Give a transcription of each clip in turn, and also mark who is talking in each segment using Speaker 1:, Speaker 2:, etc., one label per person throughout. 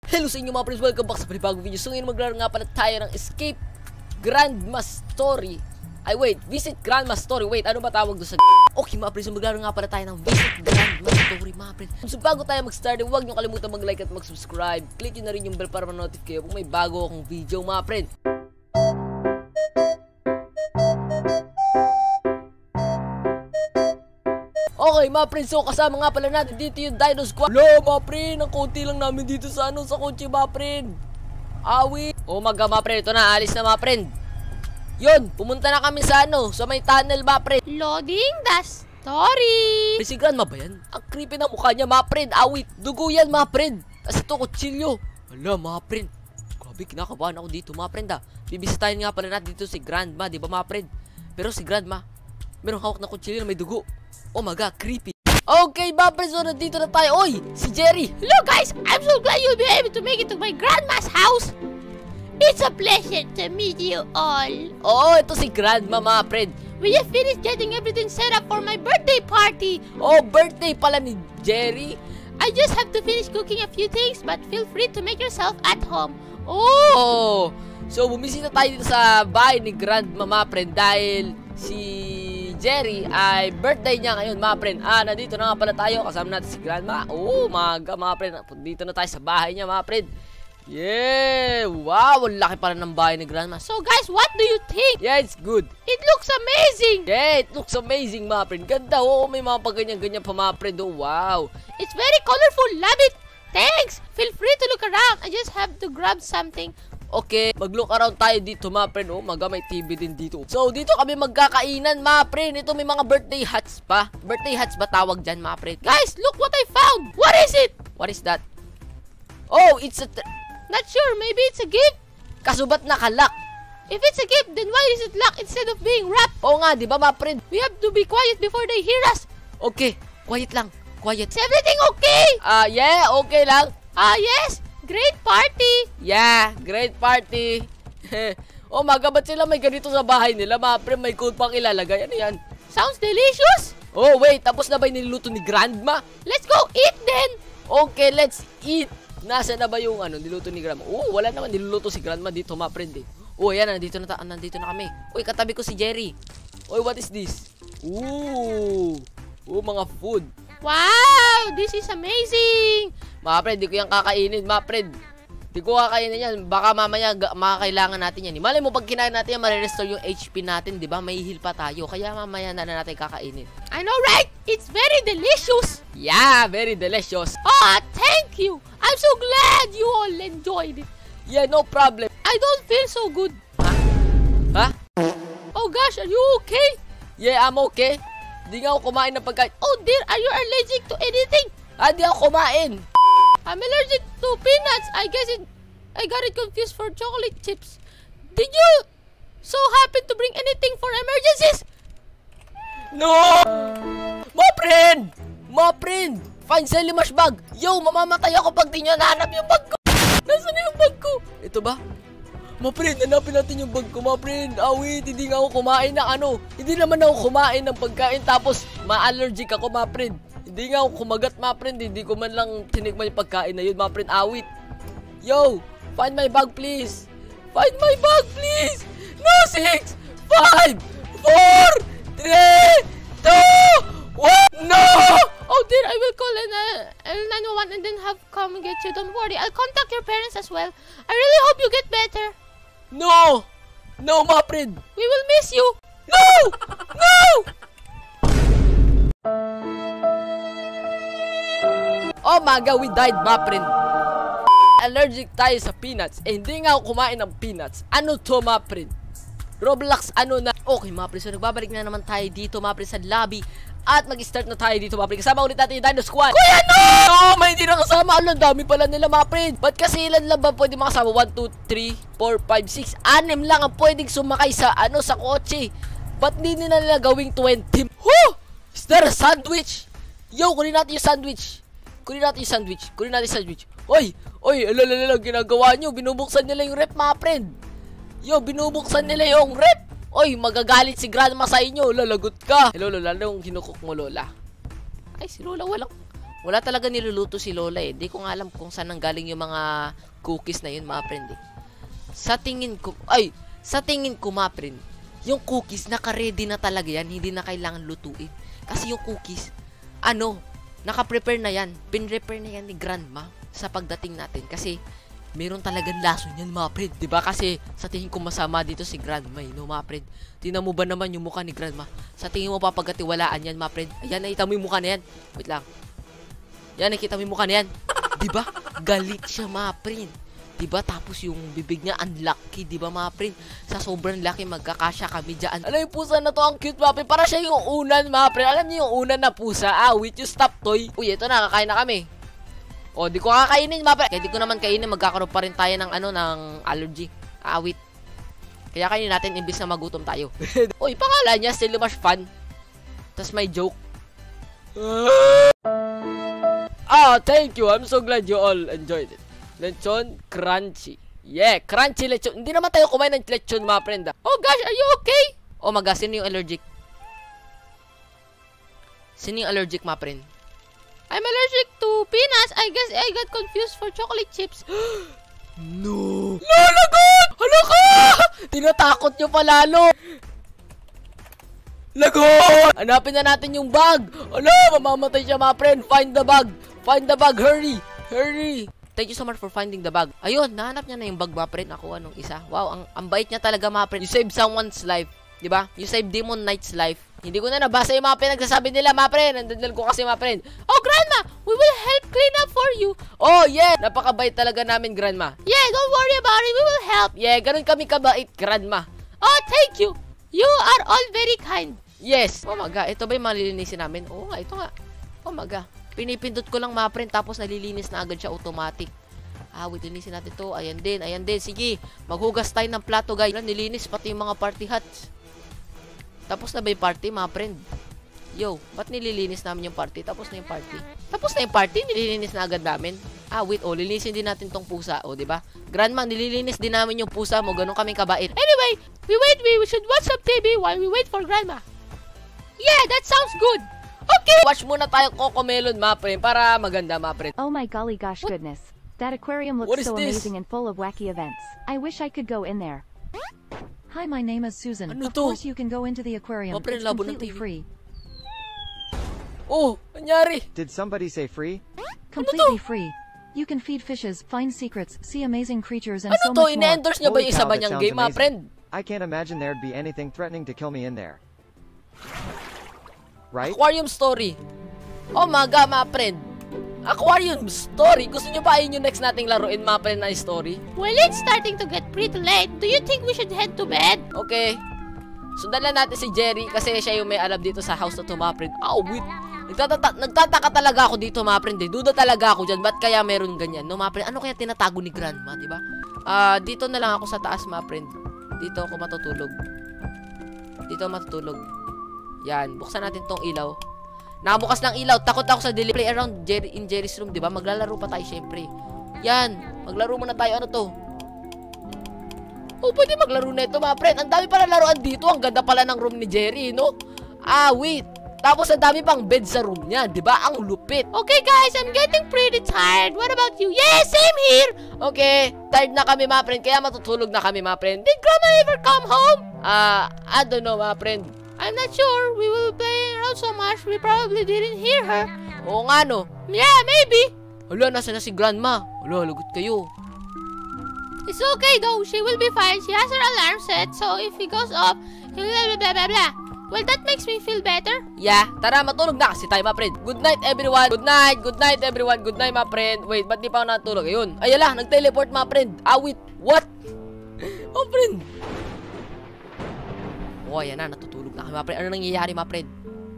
Speaker 1: Hello sa inyo mga friends, welcome back sa panibagong video. So ngayon maglaro nga pala tayo ng Escape Grandma Story. Ay wait, Visit Grandma Story. Wait, ano ba tawag doon sa Okay mga friends, maglaro nga pala tayo ng Visit Grandma Story mga friends. So bago tayo mag-start, huwag nyo kalimutan mag-like at mag-subscribe. Click nyo na rin yung bell para ma-notify kayo kung may bago akong video mga friends. Okay mga friends, so kasama nga pala natin dito yung Dino Squad. Hello mga friend, ang konti lang namin dito sa sa kotse mga friend. Awi. Umaga mga friend, ito na, alis na mga friend. Yun, pumunta na kami sa sa may tunnel mga friend.
Speaker 2: Loading the story.
Speaker 1: Si Grandma ba yan? Ang creepy na mukha niya mga friend. Awit, dugo yan mga friend. Tapos ito, kutsilyo. Hala mga friend, grabe, kinakabahan ako dito mga friend ha. Bibisitahin nga pala natin dito si Grandma, di ba mga friend? Pero si Grandma, merong hawak na kutsilyo na may dugo. Oh my god, creepy. Okay, mga friends, so nandito na tayo. Oy, si Jerry.
Speaker 2: Hello guys, I'm so glad you'll be able to make it to my grandma's house. It's a pleasure to meet you all.
Speaker 1: Oh, ito si Grandma mga friend.
Speaker 2: We have finished getting everything set up for my birthday party.
Speaker 1: Oh, birthday pala ni Jerry.
Speaker 2: I just have to finish cooking a few things, but feel free to make yourself at home.
Speaker 1: Oh, so bumisita tayo dito sa bahay ni Grandma mga friend dahil si Jerry ay birthday niya ngayon mga friend. Nandito na nga pala tayo, kasama natin si Grandma. Mga friend, dito na tayo sa bahay niya mga friend. Yeah, wow, ang laki pala ng bahay ni Grandma.
Speaker 2: So guys, what do you think?
Speaker 1: Yeah, it's good.
Speaker 2: It looks amazing.
Speaker 1: Yeah, it looks amazing mga friend. Ganda, may mga pagganyan-ganyan pa mga friend. Oh, wow.
Speaker 2: It's very colorful, love it. Thanks, feel free to look around. I just have to grab something.
Speaker 1: Okay, mag-look around tayo dito mga friend. May TV din dito. So, dito kami magkakainan mga friend. Ito may mga birthday hats pa. Birthday hats ba tawag dyan mga friend?
Speaker 2: Guys, look what I found. What is it?
Speaker 1: What is that? Oh, it's a...
Speaker 2: Not sure, maybe it's a gift?
Speaker 1: Kaso ba't nakalock?
Speaker 2: If it's a gift, then why is it locked instead of being wrapped?
Speaker 1: Oo nga, di ba mga friend?
Speaker 2: We have to be quiet before they hear us.
Speaker 1: Okay, quiet lang. Quiet.
Speaker 2: Is everything okay?
Speaker 1: Yeah, okay lang.
Speaker 2: Yes. Great party!
Speaker 1: Yeah, great party. Ba't sila may ganito sa bahay nila? Mga pre, may code pang ilalagay. Ano yan?
Speaker 2: Sounds delicious!
Speaker 1: Oh, wait. Tapos na ba yung niluluto ni Grandma?
Speaker 2: Let's go eat then!
Speaker 1: Okay, let's eat. Nasa na ba yung niluto ni Grandma? Wala naman niluluto si Grandma dito, mga friend eh. Yan, nandito na kami. Katabi ko si Jerry. What is this? Mga food.
Speaker 2: Wow! This is amazing!
Speaker 1: Mga friend, di ko yan kakainin, mga friend. Di ko kakainin yan. Baka mamaya makakailangan natin yan. Malay mo, pag kinain natin yan, marirestore yung HP natin, di ba? May heal pa tayo. Kaya mamaya na natin kakainin.
Speaker 2: I know, right? It's very delicious!
Speaker 1: Yeah, very delicious.
Speaker 2: Thank you! I'm so glad you all enjoyed it.
Speaker 1: Yeah, no problem.
Speaker 2: I don't feel so good.
Speaker 1: Ha?
Speaker 2: Oh gosh, are you okay?
Speaker 1: Yeah, I'm okay. Di nga ako kumain ng pagkain.
Speaker 2: Oh dear, are you allergic to anything?
Speaker 1: Di ako kumain.
Speaker 2: I'm allergic to peanuts. I got it confused for chocolate chips. Did you so happen to bring anything for emergencies?
Speaker 1: No! Ma friend! Find Sally Mash bag. Yo, mamamatay ako pag di nyo nahanap yung bag ko. Nasaan na yung bag ko? Ito ba? Ma friend, hanapin natin yung bag ko, ma friend. Wait, hindi nga ako kumain ng Hindi naman ako kumain ng pagkain tapos ma-allergic ako, ma friend. Hindi nga ako kumagat, ma friend. Hindi ko man lang tinikman yung pagkain na yun, ma friend. Awit. Yo, find my bag, please. Find my bag, please. No, 6, 5, 4, 3, 2, 1. No!
Speaker 2: Oh dear, I will call L911 and then have come and get you. Don't worry, I'll contact your parents as well. I really hope you get better.
Speaker 1: No! No, ma friend.
Speaker 2: We will miss you.
Speaker 1: No! No! Oh my god, we died, ma friend. Allergic tayo sa peanuts. Hindi nga ako kumain ng peanuts. Ano to, ma friend? Roblox, na? Okay, ma friend. So, nagbabalik na naman tayo dito, ma friend, sa lobby. At mag-start na tayo dito, ma friend. Kasama ulit natin yung Dino Squad. Kuya, no! No, may hindi na kasama. Ang dami pala nila, ma friend. Ba't kasi ilan lang ba pwede makasama? 1, 2, 3, 4, 5, 6. 6 lang ang pwedeng sumakay sa, sa kotse. Ba't di nila gawing 20? Is there a sandwich? Yo, kunin natin yung sandwich. Oy, alalala, ginagawa nyo. Binubuksan nila yung rep, mga friend. Yo, binubuksan nila yung rep. Oy, magagalit si Grandma sa inyo. Lalagot ka. Hello, Lola. Anong kinukok mo, Lola?
Speaker 2: Ay, si Lola,
Speaker 1: Wala talaga niluluto si Lola eh. Di ko nga alam kung saan nanggaling yung mga cookies na yun, mga friend eh. Sa tingin ko, mga friend, yung cookies, naka-ready na talaga yan. Hindi na kailangan lutuin. Kasi yung cookies, naka-prepare na yan. Pin-prepare na yan ni Grandma sa pagdating natin. Kasi, meron talagang lason yan, mga friend. Diba? Kasi, sa tingin ko masama dito si Grandma, mga friend. Tingnan mo ba naman yung mukha ni Grandma? Sa tingin mo papagatiwalaan yan, mga friend. Ayan, nakita mo yung mukha na yan. Wait lang. Yan, nakita mo yung mukha na yan. Diba? Galit siya, mga friend. Diba? Tapos yung bibig niya, unlucky. Diba, mga friend? Sa sobrang laki, magkakasya kami dyan. Alam yung pusa na to, ang cute, mga friend. Para siya yung unan, mga friend. Alam niyo yung unan na pusa. With you stop toy. Uy, ito na, kakain na kami. O, di ko kakainin, mga friend. Kaya di ko naman kainin, magkakaroon pa rin tayo ng, ng allergy. Wait. Kaya kainin natin, imbis na magutom tayo. Uy, pangalan niya, still much fun. Tapos may joke. Thank you. I'm so glad you all enjoyed it. Lechon crunchy. Yeah, crunchy lechon. Hindi naman tayo kumain ng lechon, mga friend.
Speaker 2: Oh gosh, are you okay?
Speaker 1: Oh my gosh, sino yung allergic? Sino yung allergic, mga friend?
Speaker 2: I'm allergic to peanuts. I guess I got confused for chocolate chips.
Speaker 1: No. Lagot! Hala ka! Tinatakot nyo pa lalo. Lagot! Hanapin na natin yung bag. Hala, mamamatay siya, mga friend. Find the bag. Find the bag. Hurry. Hurry. Thank you so much for finding the bag. Ayun, nahanap niya na yung bag, mga friend. Nakuha nung isa. Wow, ang bait niya talaga, mga friend. You save someone's life. Diba? You save Demon Knight's life. Hindi ko na nabasa yung mga pinagsasabi nila, mga friend. Nandadal ko kasi, mga friend.
Speaker 2: Oh, Grandma, we will help clean up for you.
Speaker 1: Oh, yeah. Napakabait talaga namin, Grandma.
Speaker 2: Yeah, don't worry about it. We will help.
Speaker 1: Yeah, ganun kami kabait, Grandma.
Speaker 2: Oh, thank you. You are all very kind.
Speaker 1: Yes. Oh my God. Ito ba yung malilinisin namin? Oo nga, ito nga. Oh my God. Pinipindot ko lang, mga friend, tapos nalilinis na agad siya automatic. Wait, linisin natin to. Ayan din, ayan din. Sige, maghugas tayo ng plato, guys. Nilinis pati yung mga party hats. Tapos na ba yung party, mga friend? Yo, ba't nililinis namin yung party? Tapos na yung party. Tapos na yung party, nililinis na agad namin. Wait, lilinisin din natin tong pusa, diba? Grandma, nililinis din namin yung pusa mo. Ganun kaming kabait.
Speaker 2: Anyway, we should watch some TV while we wait for Grandma. Yeah, that sounds good.
Speaker 1: Okay, watch muna tayo Cocomelon, mga friend, para maganda, mga friend.
Speaker 3: Oh my golly gosh goodness. That aquarium looks so amazing and full of wacky events. I wish I could go in there. Hi, my name is Susan.
Speaker 1: Ano
Speaker 3: of
Speaker 1: to?
Speaker 3: course you can go into the aquarium.
Speaker 1: Pre,
Speaker 3: It's
Speaker 1: labo ng
Speaker 3: completely
Speaker 1: TV.
Speaker 3: free.
Speaker 1: Oh, anyari?
Speaker 4: Did somebody say free?
Speaker 3: Completely free. You can feed fishes, find secrets, see amazing creatures, and
Speaker 1: Ano
Speaker 3: so
Speaker 1: to?
Speaker 3: much more.
Speaker 1: Ina-endorse niya ba yung
Speaker 4: Holy
Speaker 1: isa
Speaker 4: cow,
Speaker 1: ba
Speaker 4: that
Speaker 1: niyang
Speaker 4: sounds
Speaker 1: game, mga
Speaker 4: amazing.
Speaker 1: friend?
Speaker 4: I can't imagine there'd be anything threatening to kill me in there. Right?
Speaker 1: Aquarium Story. Oh my God, mga friend. Aquarium Story. Gusto niyo ba ayun yung next nating laruin, mga friend, na story?
Speaker 2: Well, it's starting to get pretty late. Do you think we should head to bed?
Speaker 1: Okay. Sundan lang natin si Jerry kasi siya yung may alam dito sa house na to, mga friend. Wait. Nagtataka talaga ako dito, mga friend. Duda talaga ako dyan. Ba't kaya meron ganyan? No, mga friend? Ano kaya tinatago ni Grandma, diba? Dito na lang ako sa taas, mga friend. Dito ako matutulog. Dito matutulog. Yan. Buksan natin tong ilaw. Nakabukas ng ilaw. Takot ako sa play around in Jerry's room, diba? Maglalaro pa tayo, syempre. Yan. Maglaro muna tayo. Ano to? Pwede maglaro na ito, mga friend. Ang dami pala laruan dito. Ang ganda pala ng room ni Jerry, no? Wait. Tapos ang dami pang bed sa room niya, di ba? Ang lupit.
Speaker 2: Okay, guys, I'm getting pretty tired. What about you? Yeah, same here.
Speaker 1: Okay, tired na kami, mga friend. Kaya matutulog na kami, mga friend. Did Grandma ever come home? I don't know, mga friend.
Speaker 2: I'm not sure. We were playing around so much, we probably didn't hear her.
Speaker 1: Oo nga, no?
Speaker 2: Yeah, maybe.
Speaker 1: Hala, nasa na si Grandma? Hala, lagot kayo.
Speaker 2: It's okay, though. She will be fine. She has her alarm set, so if he goes off, he will blah, blah, blah, blah. Well, that makes me feel better.
Speaker 1: Yeah, tara, matulog na kasi tayo, mga friend. Good night, everyone. Good night, everyone. Good night, mga friend. Wait, ba't di pa ako natulog? Ayun. Ayala, nag-teleport, mga friend. Wait. What? Mga friend. Ayan na, natutulog na kami, mga friend. Ano nangyayari, mga friend?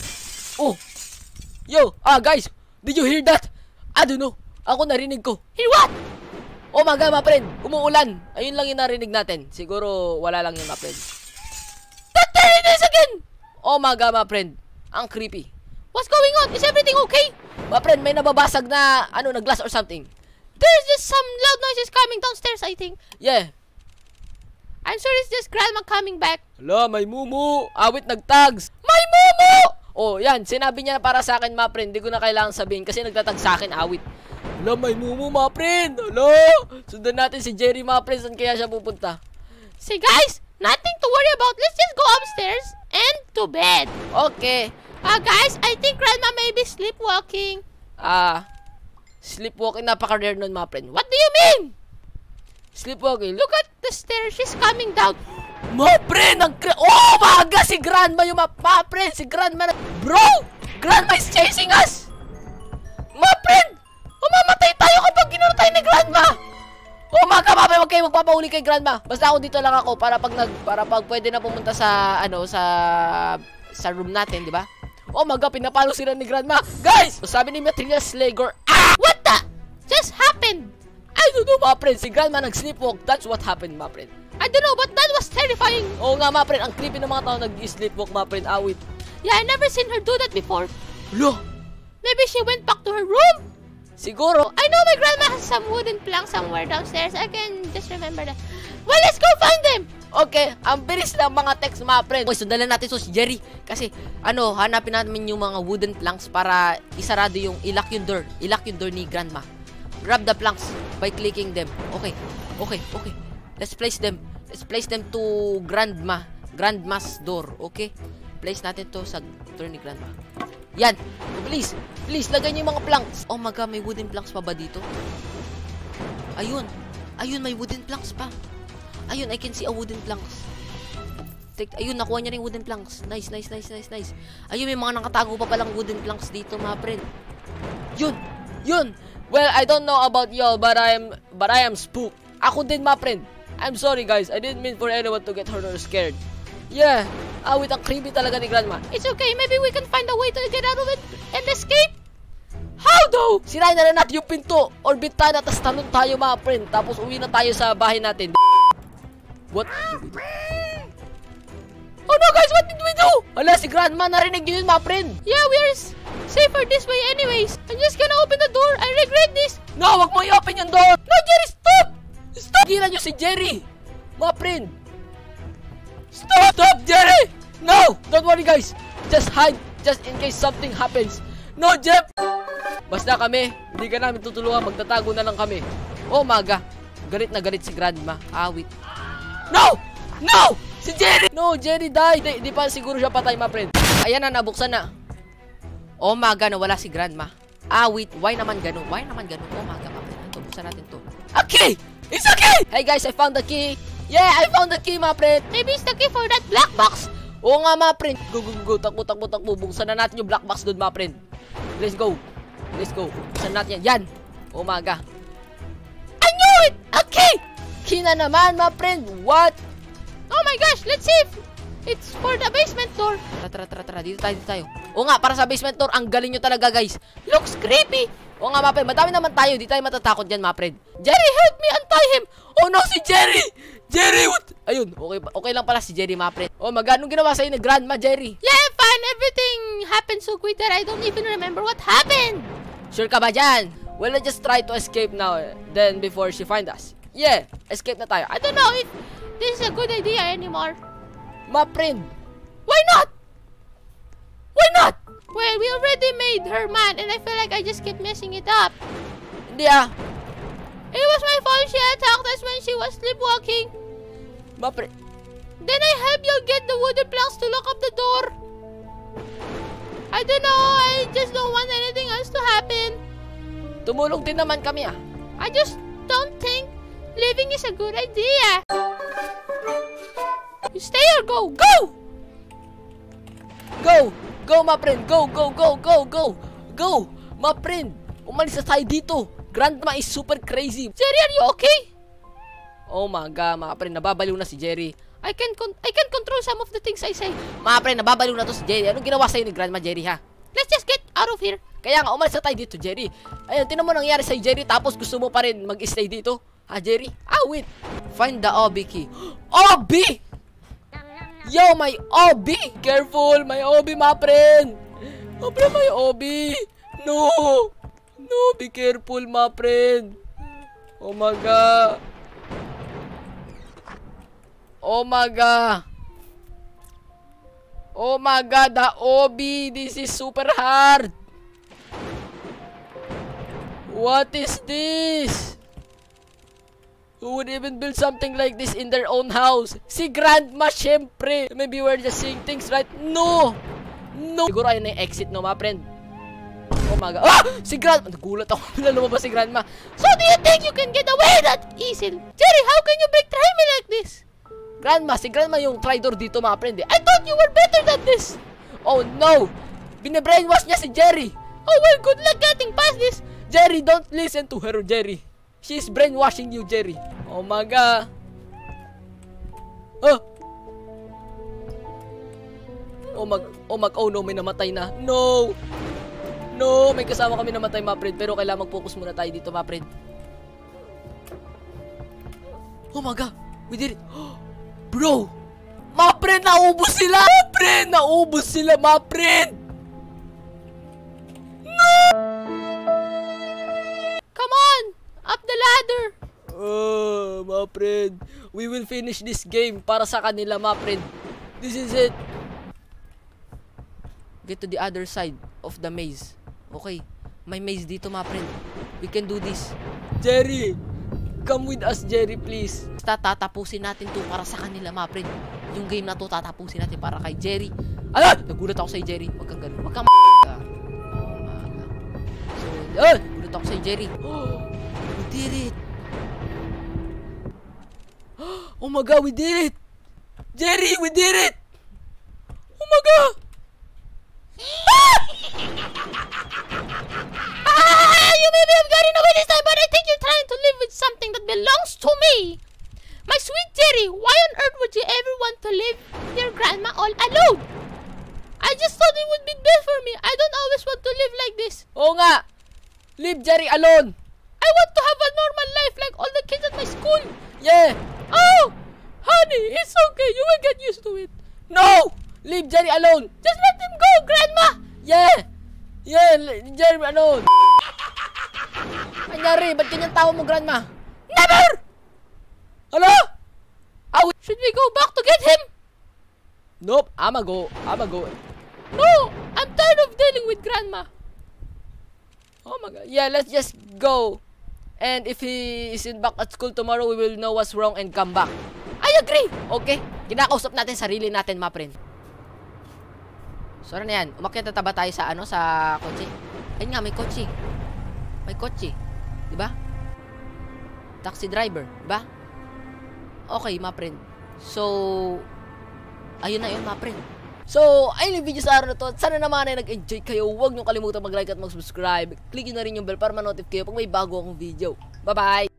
Speaker 1: Yo, guys. Did you hear that? I don't know. Ako narinig ko.
Speaker 2: Hear what?
Speaker 1: Oh my God, mga friend. Umuulan. Ayun lang yung narinig natin. Siguro, wala lang yun, mga friend.
Speaker 2: There it is again!
Speaker 1: Oh my God, mga friend. Ang creepy.
Speaker 2: What's going on? Is everything okay?
Speaker 1: Mga friend, may nababasag na, na glass or something.
Speaker 2: There's just some loud noises coming downstairs, I think.
Speaker 1: Yeah.
Speaker 2: I'm sure it's just Grandma coming back.
Speaker 1: Hala, may mumu. Awit nagtags. May mumu! Oh, yan. Sinabi niya na para sa akin, mga friend. Hindi ko na kailangan sabihin kasi nagtatag sa akin, awit. Hala, may mumu, mga friend. Hala. Sundan natin si Jerry, mga friend. Saan kaya siya pupunta?
Speaker 2: See, guys, nothing to worry about. Let's just go upstairs and to bed.
Speaker 1: Okay.
Speaker 2: Guys, I think Grandma may be sleepwalking.
Speaker 1: Sleepwalking. Napaka-rare nun, mga friend.
Speaker 2: What do you mean?
Speaker 1: Sleepwalking.
Speaker 2: Look at the stairs. She's coming down.
Speaker 1: Mga friend, oh, maga si Grandma yung mga friend. Si Grandma na... Bro! Grandma is chasing us! Mga friend! Mamamatay tayo kapag ginano tayo ni Grandma! Oh, mga kapapay, huwag kayo magpapahuli kay Grandma. Basta ako dito lang ako para pag pwede na pumunta sa sa room natin, di ba? Oh, maga, pinapalo sila ni Grandma. Guys! Sabi ni Matrilia Slager,
Speaker 2: What the? Just happened?
Speaker 1: I don't know, mga friend. Si Grandma nag-sleepwalk. That's what happened, mga friend.
Speaker 2: I don't know, but that was terrifying.
Speaker 1: Oo nga, mga friend. Ang creepy ng mga tao nag-sleepwalk, mga friend. Awit.
Speaker 2: Yeah, I never seen her do that before.
Speaker 1: Lo!
Speaker 2: Maybe she went back to her room.
Speaker 1: Siguro.
Speaker 2: I know my grandma has some wooden plank somewhere downstairs. I can just remember that. Well, let's go find them.
Speaker 1: Okay, ang bilis ng mga text, mga friend. Okay, sundalan natin si Jerry. Kasi, hanapin namin yung mga wooden planks para isarado yung, ilock yung door. Ilock yung door ni Grandma. Grab the planks by clicking them. Okay. Let's place them to Grandma's door. Okay? Place natin to sa door ni Grandma. Yan. Oh, please, lagay niyo yung mga planks. Oh my God, may wooden planks pa ba dito? Ayun, may wooden planks pa. Ayun, I can see a wooden planks. Ayun, nakuha niya rin wooden planks. Nice. Ayun, may mga nakatago pa palang wooden planks dito, mga friend. Yun. Well, I don't know about y'all, but I am spooked. Ako din, mga friend. I'm sorry, guys. I didn't mean for anyone to get hurt or scared. Yeah. Awit, ang creepy talaga ni Grandma.
Speaker 2: It's okay. Maybe we can find a way to get out of it and escape. How though?
Speaker 1: Sirain na natin yung pinto or bintana, tapos talon tayo, mga friend. Tapos uwi na tayo sa bahay natin. What? Oh no, guys, what did we do? Hala, si Grandma, narinig nyo yun, mga friend.
Speaker 2: Yeah, we are safer this way anyways. I'm just gonna open the door. I regret this.
Speaker 1: No, wag mo i-open yung door. No, Jerry, stop! Gilan nyo si Jerry. Mga friend. Stop, Jerry! No! Don't worry, guys. Just hide, just in case something happens. No, Jeff! Basta kami, hindi ka namin tutulungan. Magtatago na lang kami. Oh, maga. Galit na galit si Grandma. Awit. No! Si Jerry! No, Jerry died. Di pa siguro siya patay, my friend. Ayan na, nabuksan na. Oh, maga, nawala si Grandma. Awit. Why naman ganun? Oh, maga, my friend. Ito, buksan natin to. Okay! It's okay! Hey, guys, I found the key. Yeah, I found the key, my friend.
Speaker 2: Maybe it's the key for that black box.
Speaker 1: Oo nga, my friend. Go. Takbo. Buksan na natin yung black box doon, my friend. Let's go. Buksan natin yan. Yan. Umaga. I knew it! Okay! Key na naman, my friend. What?
Speaker 2: Oh my gosh, let's see if it's for the basement door.
Speaker 1: Tara. Dito tayo. Oo nga, para sa basement door. Ang galing nyo talaga, guys. Looks creepy. Oo nga, my friend. Madami naman tayo. Di tayo matatakot dyan, my friend. Jerry, help me untie him. Oh no, si Jerry! Jerry, what? Ayun, okay lang pala si Jerry, my friend. Oh, anong ginawa sa'yo ni Grandma, Jerry?
Speaker 2: Yeah, fine. Everything happened so quick that I don't even remember what happened.
Speaker 1: Sure ka ba dyan? Well, let's just try to escape now, then before she find us. Yeah, escape na tayo.
Speaker 2: I don't know if this is a good idea anymore.
Speaker 1: My friend.
Speaker 2: Why not? Well, we already made her mad and I feel like I just keep messing it up.
Speaker 1: Hindi
Speaker 2: It was my fault she attacked us when she was sleepwalking.
Speaker 1: My friend.
Speaker 2: Then I helped you get the wooden planks to lock up the door. I don't know, I just don't want anything else to happen.
Speaker 1: Tumulong din naman kami
Speaker 2: I just don't think leaving is a good idea. You stay or go?
Speaker 1: Go, my friend. Go. My friend. Umalis na tayo dito. Grandma is super crazy.
Speaker 2: Jerry, are you okay?
Speaker 1: Oh my God, mga friend. Nababaliw na si Jerry.
Speaker 2: I can control some of the things I say.
Speaker 1: Mga friend, nababaliw na to si Jerry. Anong ginawa sa'yo ni Grandma, Jerry, ha?
Speaker 2: Let's just get out of here.
Speaker 1: Kaya nga, umalis na tayo dito, Jerry. Ayun, tinan mo nangyari sa'yo, Jerry. Tapos gusto mo pa rin mag-stay dito. Ha, Jerry? Wait. Find the OB key. OB! Yo, my OB! Careful, my OB, my friend. My friend, my OB. No, be careful, my friend. Oh my God. Oh my god, the OB. This is super hard. What is this? Who would even build something like this in their own house? Si Grandma, syempre. Maybe we're just saying things right. No! No! Siguro ayun na yung exit, no, mga friend? Oh my god. Ah! Si Grandma! Nagulat ako. Lumabas si Grandma.
Speaker 2: So do you think you can get away that easy? Jerry, how can you betray me like this?
Speaker 1: Grandma, si Grandma yung traitor dito, mga friend.
Speaker 2: I thought you were better than this.
Speaker 1: Oh no! Bine-brainwash niya si Jerry.
Speaker 2: Oh well, good luck getting past this.
Speaker 1: Jerry, don't listen to her, Jerry. She's brainwashing you, Jerry. Oh my god. Oh! Oh no, may namatay na. No! No, may kasama kami namatay, mga friend. Pero kailangan mag-focus muna tayo dito, mga friend. Oh my god, we did it. Bro! Mga friend, naubos sila! Mga friend, naubos sila, mga friend! No!
Speaker 2: Come on! Up the ladder!
Speaker 1: Oh, mga friend. We will finish this game para sa kanila, mga friend. This is it. Get to the other side of the maze. Okay, may maze dito, mga friend. We can do this. Jerry, come with us, Jerry, please. Tatapusin natin to para sa kanila, mga friend. Yung game na to, tatapusin natin para kay Jerry. Ala! Nagulat ako sa Jerry. Huwag kang ganun. Huwag kang So, nagulat ako sa Jerry. Oh, we did it. Oh my god, we did it. Jerry, we did it. Oh my god.
Speaker 2: You may have gotten away this time, but I think you're trying to live with something that belongs to me. My sweet Jerry, why on earth would you ever want to live with your grandma all alone? I just thought it would be best for me. I don't always want to live like this.
Speaker 1: Oo nga. Leave Jerry alone.
Speaker 2: I want to have a normal life like all the kids at my school.
Speaker 1: Yeah.
Speaker 2: Oh, honey, it's okay. You will get used to it.
Speaker 1: No! Leave Jerry alone.
Speaker 2: Just let him go, Grandma.
Speaker 1: Yeah. Yeah, Jerry alone. Anyari, ba't kanyang tawa mo, Grandma?
Speaker 2: Never!
Speaker 1: Hello?
Speaker 2: Should we go back to get him?
Speaker 1: Nope, I'ma go.
Speaker 2: No, I'm tired of dealing with Grandma.
Speaker 1: Oh my god. Yeah, let's just go. And if he isn't back at school tomorrow, we will know what's wrong and come back.
Speaker 2: I agree.
Speaker 1: Okay? Kinakausap natin sarili natin, mga friend. So, ano na yan? Umakyat na taba tayo sa, sa kotse. Ayun nga, may kotse. May kotse. Diba? Taxi driver. Diba? Okay, mga friend. So, ayun na yun, mga friend. So, ayun yung video sa araw na to. Sana naman ay nag-enjoy kayo. Huwag nyo kalimutan mag-like at mag-subscribe. Click nyo na rin yung bell para ma-notify kayo pag may bago akong video. Bye-bye!